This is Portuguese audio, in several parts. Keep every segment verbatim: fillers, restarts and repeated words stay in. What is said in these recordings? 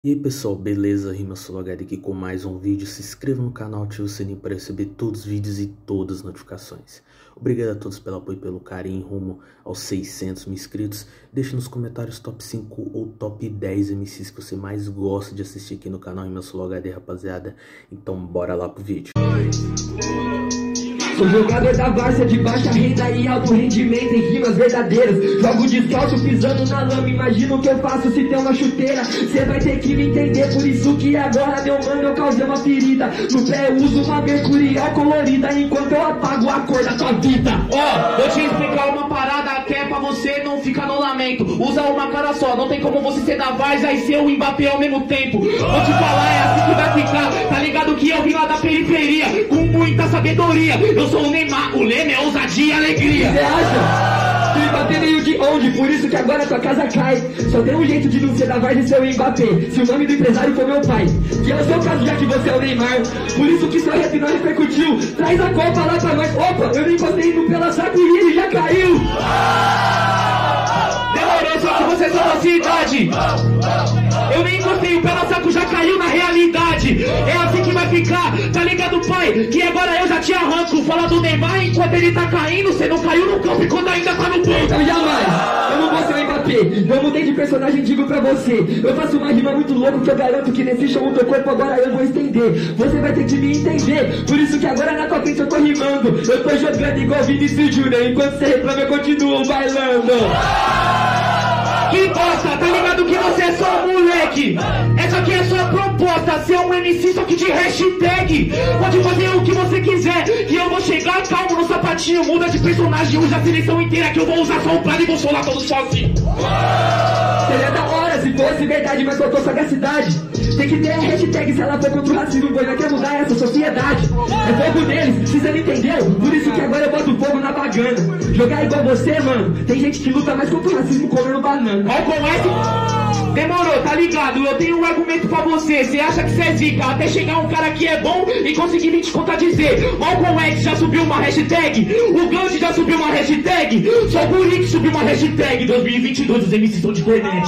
E aí pessoal, beleza? RimaSoloHD aqui com mais um vídeo. Se inscreva no canal, ative o sininho para receber todos os vídeos e todas as notificações. Obrigado a todos pelo apoio e pelo carinho rumo aos seiscentos mil inscritos. Deixe nos comentários top cinco ou top dez M Cs que você mais gosta de assistir aqui no canal RimaSoloHD, rapaziada. Então bora lá pro vídeo. Sou jogador da várzea de baixa renda e alto rendimento em rimas verdadeiras. Jogo descalço pisando na lama, imagina o que eu faço se tem uma chuteira. Cê vai ter que me entender, por isso que agora, meu mano, eu causei uma ferida. No pé eu uso uma mercurial colorida, enquanto eu apago a cor da tua vida. Ó, oh, vou te explicar uma parada que é pra você não ficar no lamento. Usa uma cara só, não tem como você ser da várzea e ser o Mbappé ao mesmo tempo. Vou te falar, é assim que vai ficar. Tá ligado que eu vim lá da periferia com muita sabedoria. Eu sou o Neymar, o lema é ousadia e alegria. Você acha? Que Mbappé veio de onde? Por isso que agora tua casa cai. Só tem um jeito de não ser da várzea e ser o Mbappé. Se o nome do empresário for meu pai, que é o seu caso já que você é o Neymar. Por isso que seu rap não repercutiu. Traz a Copa lá pra nós. Opa, eu nem encostei no pela saco e ele já caiu. Demorou, só que você é só da cidade. Eu nem encostei, o pé no saco já caiu na realidade. É assim que vai ficar, tá ligado, pai? Que agora eu já te arranco. Fala do Neymar enquanto ele tá caindo. Você não caiu no campo enquanto ainda tá no banco. Então jamais, eu não vou ser o Mbappé. Eu mudei de personagem, digo pra você. Eu faço uma rima muito louca que eu garanto que nesse show o teu corpo agora eu vou estender. Você vai ter que me entender. Por isso que agora na tua frente eu tô rimando. Eu tô jogando igual Vinicius Júnior. Enquanto você reclama eu continuo bailando. Que bosta, tá ligado que você é só um moleque. Essa aqui é sua proposta, ser um M C só que de hashtag. Pode fazer o que você quiser, que eu vou chegar calmo no sapatinho. Muda de personagem, usa a seleção inteira, que eu vou usar só o plano e vou solar todo sozinho. Seria da hora se fosse verdade, mas faltou sagacidade. Tem que ter a hashtag se ela for contra o racismo, pois vai quer mudar essa sociedade. É fogo neles, se você não entendeu. Por isso que agora eu boto fogo na bagana. Jogar igual você, mano. Tem gente que luta mais contra o racismo comendo banana. Ó, com esse... Demorou, tá ligado? Eu tenho um argumento pra você. Você acha que você é zica até chegar um cara que é bom e conseguir vir te contradizer. Malcolm X já subiu uma hashtag, o Gandhi já subiu uma hashtag, só o Burick subiu uma hashtag. dois mil e vinte e dois os M Cs estão de internet.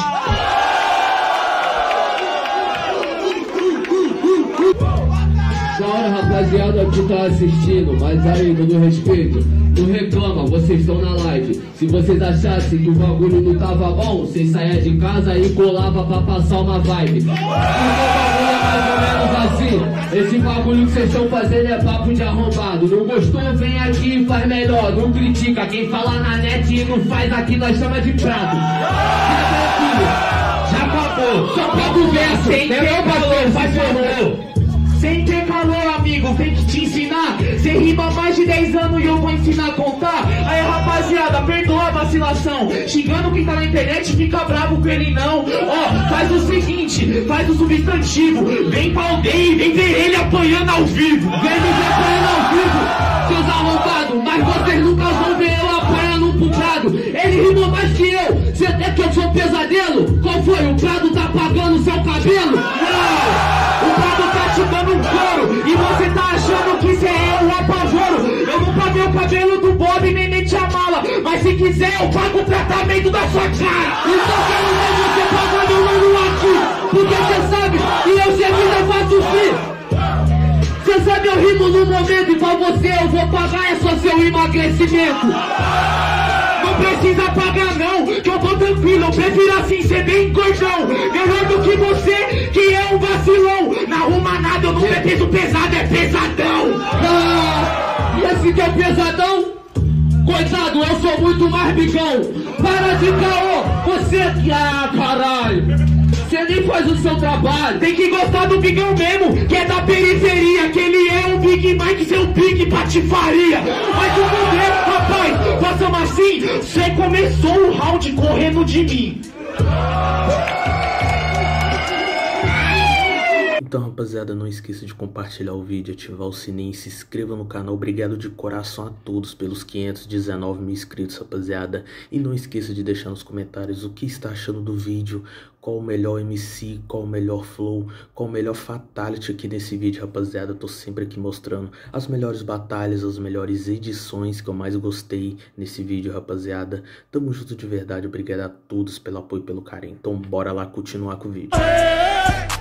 Da hora, rapaziada que tá assistindo, mas aí, todo respeito, não reclama, vocês estão na live. Se vocês achassem que o bagulho não tava bom, vocês saiam de casa e colava pra passar uma vibe. Porque o bagulho é mais ou menos assim. Esse bagulho que vocês estão fazendo é papo de arrombado. Não gostou, vem aqui e faz melhor. Não critica, quem fala na net e não faz aqui, nós chama de prato. Fica tranquilo, já acabou. Só pega o verso, sem ter calor, faz favor. Sem ter calor, amigo, tem que te ensinar. Cê rima há mais de dez anos e eu vou ensinar a contar. Aí, rapaziada, perdoa a vacilação. Xingando quem tá na internet, fica bravo com ele não. Ó, faz o seguinte, faz o substantivo. Vem pra aldeia e vem ver ele apanhando ao vivo. Vem me ver apanhando ao vivo, seus arrombados. Mas vocês nunca vão ver eu apanhando pro Prado. Ele rimou mais que eu, cê até que eu sou pesadelo. Qual foi? O Prado tá apagando seu cabelo? Não! O Prado tá te dando um couro e você tá achando que cê é o apavoro. Eu não paguei o cabelo do Bob nem meti a mala, mas se quiser eu pago o tratamento da sua cara. Então quero ver você pagando o mano aqui, porque cê sabe que eu sempre não faço fim. Cê sabe eu rimo no momento e pra você eu vou pagar é só seu emagrecimento. Não precisa pagar não, que eu tô tranquilo, eu prefiro assim ser bem gordão. Melhor do que você, que é um vacilão. Não arruma nada, eu não é peso pesado, é pesadão. Ah, e esse que é pesadão? Coitado, eu sou muito mais bigão. Para de caô, você que... Ah, caralho. Você nem faz o seu trabalho. Tem que gostar do bigão mesmo, que é da periferia. Que ele é um Big Mike, seu Big Patifaria. Mas o poder, rapaz, passamos assim. Você começou o round correndo de mim. Então rapaziada, não esqueça de compartilhar o vídeo, ativar o sininho e se inscreva no canal. Obrigado de coração a todos pelos quinhentos e dezenove mil inscritos, rapaziada. E não esqueça de deixar nos comentários o que está achando do vídeo, qual o melhor M C, qual o melhor flow, qual o melhor fatality aqui nesse vídeo, rapaziada. Eu tô sempre aqui mostrando as melhores batalhas, as melhores edições que eu mais gostei nesse vídeo, rapaziada. Tamo junto de verdade, obrigado a todos pelo apoio e pelo carinho. Então bora lá continuar com o vídeo.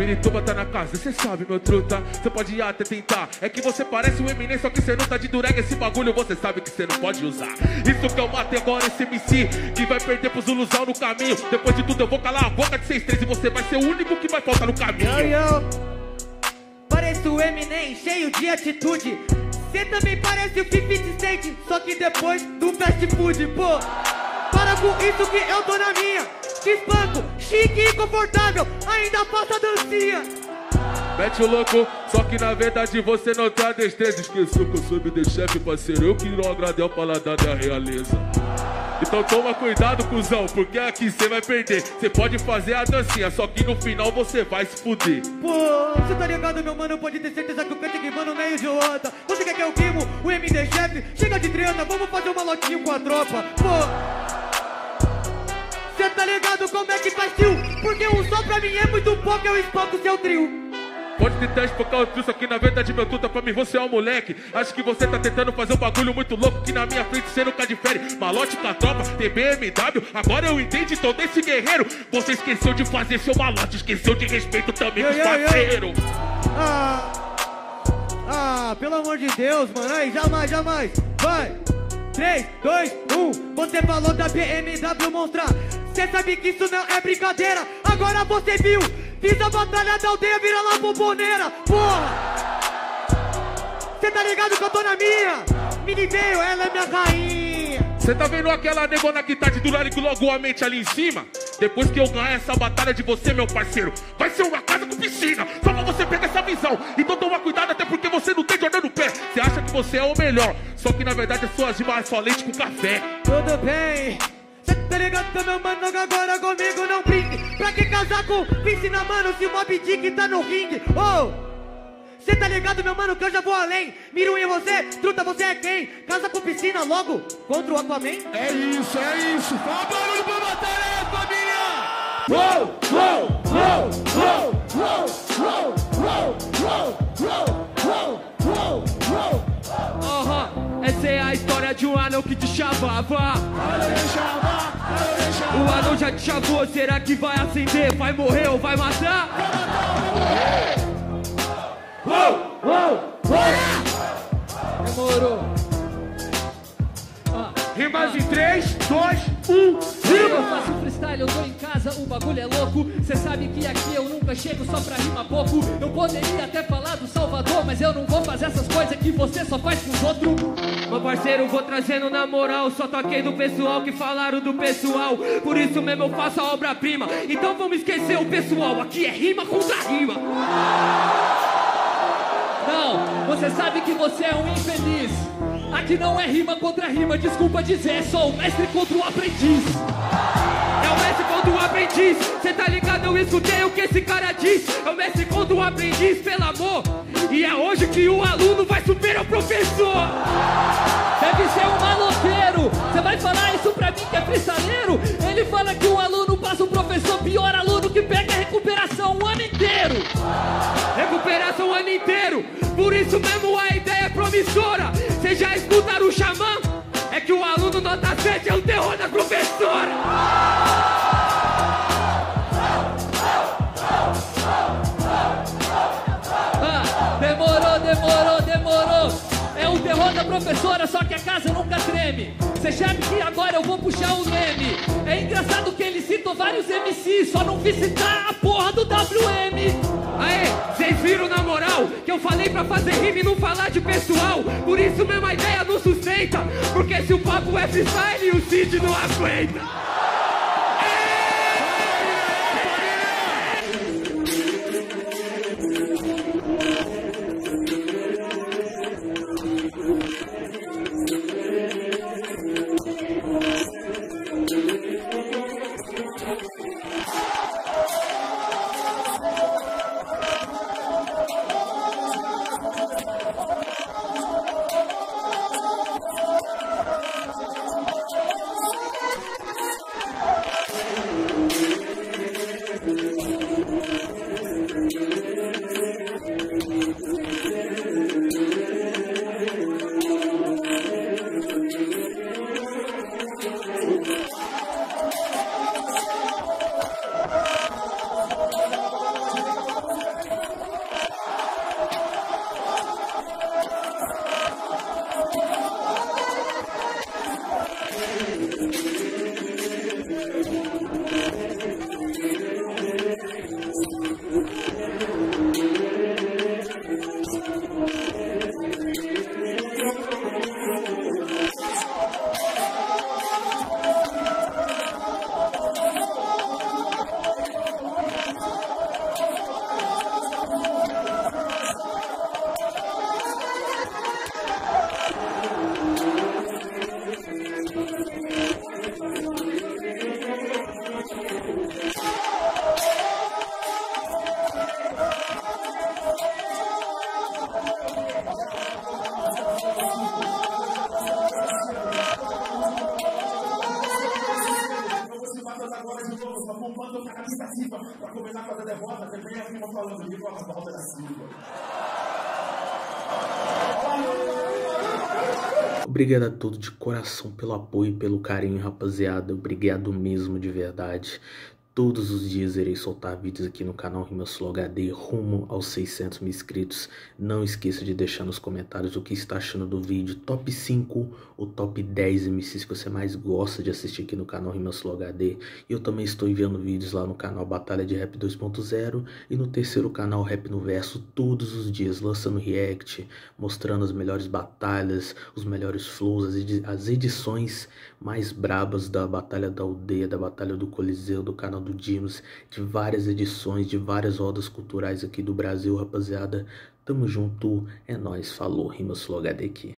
Pirituba tá na casa, cê sabe, meu truta. Cê pode ir até tentar. É que você parece um Eminem, só que cê não tá de durega. Esse bagulho você sabe que cê não pode usar. Isso que eu matei agora esse M C que vai perder pro Zuluzão no caminho. Depois de tudo eu vou calar a boca de seis três e você vai ser o único que vai faltar no caminho. Yo, yo. Pareço o Eminem, cheio de atitude. Cê também parece o fifty Cent, só que depois do fast food, pô. Para com isso que eu tô na minha. Te espanco, chique e confortável, ainda falta dancinha. Mete o louco, só que na verdade você não tá destreza. Esqueceu que eu sou de chefe, parceiro. Eu que não agradei ao paladar da realeza. Então toma cuidado, cuzão, porque aqui cê vai perder. Cê pode fazer a dancinha, só que no final você vai se fuder. Pô, cê tá ligado, meu mano? Pode ter certeza que o cante que mano não é idiota. Você quer que eu queimo o M D chefe? Chega de treta, vamos fazer um malotinho com a tropa. Pô, cê tá ligado como é que faz tio? Porque um só pra mim é muito pouco, eu espanco seu trio. Pode tentar espancar o trio, só que na verdade, meu tuta, pra mim você é um moleque. Acho que você tá tentando fazer um bagulho muito louco, que na minha frente você nunca difere. Malote com a tropa, tem B M W, agora eu entendi todo esse guerreiro. Você esqueceu de fazer seu malote, esqueceu de respeito também com os parceiros. Ah, ah, pelo amor de Deus, mano, aí, jamais, jamais. Vai, três, dois, um, você falou da B M W mostrar. Cê sabe que isso não é brincadeira, agora você viu. Fiz a batalha da aldeia, vira lá bomboneira, porra! Cê tá ligado que eu tô na minha? Mini veio, ela é minha rainha. Cê tá vendo aquela negona que tá de durarico logo a mente ali em cima? Depois que eu ganhar essa batalha de você, meu parceiro, vai ser uma casa com piscina, só pra você pegar essa visão. Então toma cuidado, até porque você não tem Jordan no pé. Cê acha que você é o melhor, só que na verdade as suas rimas é só leite com café. Tudo bem. Cê tá ligado, meu mano, agora comigo não brinque. Pra que casar com piscina, mano, se o Mob Dick tá no ringue? Oh, cê tá ligado, meu mano, que eu já vou além. Miro em você, truta, você é quem? Casa com piscina logo contra o Aquaman? É isso, é isso. Fala barulho pra batalha, família! Uou, uou, uou, uou, uou, uou, uou, uou, uou, uou, uou, uou. Aham, essa é a história de um anão que te chavava. O anão já te chavou, será que vai acender? Vai morrer ou vai matar? Uou, uou, uou. Demorou. Rimas em três, dois, um, Eu faço freestyle, eu tô em casa, o bagulho é louco. Cê sabe que aqui eu nunca chego só pra rimar pouco. Eu poderia até falar do Salvador, mas eu não vou fazer essas coisas que você só faz com os outros. Meu parceiro, vou trazendo na moral. Só toquei do pessoal que falaram do pessoal. Por isso mesmo eu faço a obra-prima. Então vamos esquecer o pessoal, aqui é rima contra rima. Não, você sabe que você é um infeliz. Aqui não é rima contra rima, desculpa dizer, é só o mestre contra o aprendiz. É o mestre contra o aprendiz, cê tá ligado, eu escutei o que esse cara diz. É o mestre contra o aprendiz, pelo amor. E é hoje que o aluno vai superar o professor. Deve ser um maloqueiro, cê vai falar isso pra mim que é freestaleiro? Ele fala que um aluno passa o professor, pior aluno que pega a recuperação o ano inteiro. Recuperação o ano inteiro, por isso mesmo a ideia é promissora. Vocês já escutaram o Xamã? É que o aluno nota sete é o terror da professora. Ah, demorou, demorou, demorou. É o terror da professora, só que a casa nunca treme. Cê sabe que agora eu vou puxar o meme. É engraçado que ele citou vários M Cs, só não vi citar a porra do W M. Aê, cês viram na moral que eu falei pra fazer rima e não falar de pessoal. Por isso mesmo a ideia não sustenta, porque se o papo é freestyle, o Cid não aguenta. disse assim, pra, pra começar a fazer derrota, você vem aqui falando de uma volta da Silva. Obrigado a todos de coração pelo apoio e pelo carinho, rapaziada. Obrigado mesmo, de verdade. Todos os dias irei soltar vídeos aqui no canal Rimas Flow H D rumo aos seiscentos mil inscritos. Não esqueça de deixar nos comentários o que está achando do vídeo. Top cinco ou top dez M Cs que você mais gosta de assistir aqui no canal Rimas Flow H D. E eu também estou enviando vídeos lá no canal Batalha de Rap dois ponto zero e no terceiro canal Rap no Verso todos os dias, lançando react, mostrando as melhores batalhas, os melhores flows, as, edi as edições mais brabas da Batalha da Aldeia, da Batalha do Coliseu, do canal do Dimas, de várias edições, de várias rodas culturais aqui do Brasil, rapaziada. Tamo junto, é nóis, falou, Rimas Flow H D aqui.